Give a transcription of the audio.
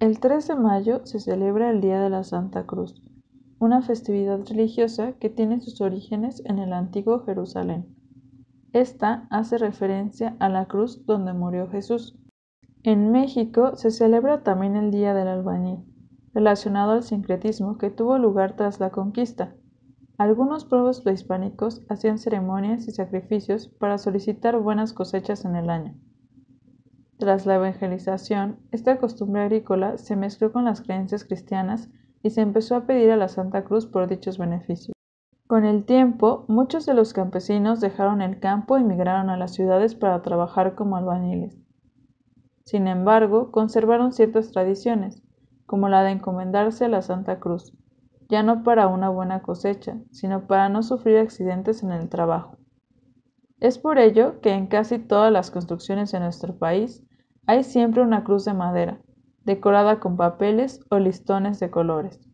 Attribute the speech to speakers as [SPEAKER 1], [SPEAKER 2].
[SPEAKER 1] El 3 de mayo se celebra el Día de la Santa Cruz, una festividad religiosa que tiene sus orígenes en el antiguo Jerusalén. Esta hace referencia a la cruz donde murió Jesús. En México se celebra también el Día del Albañil, relacionado al sincretismo que tuvo lugar tras la conquista. Algunos pueblos prehispánicos hacían ceremonias y sacrificios para solicitar buenas cosechas en el año. Tras la evangelización, esta costumbre agrícola se mezcló con las creencias cristianas y se empezó a pedir a la Santa Cruz por dichos beneficios. Con el tiempo, muchos de los campesinos dejaron el campo y migraron a las ciudades para trabajar como albañiles. Sin embargo, conservaron ciertas tradiciones, como la de encomendarse a la Santa Cruz, ya no para una buena cosecha, sino para no sufrir accidentes en el trabajo. Es por ello que en casi todas las construcciones de nuestro país hay siempre una cruz de madera, decorada con papeles o listones de colores.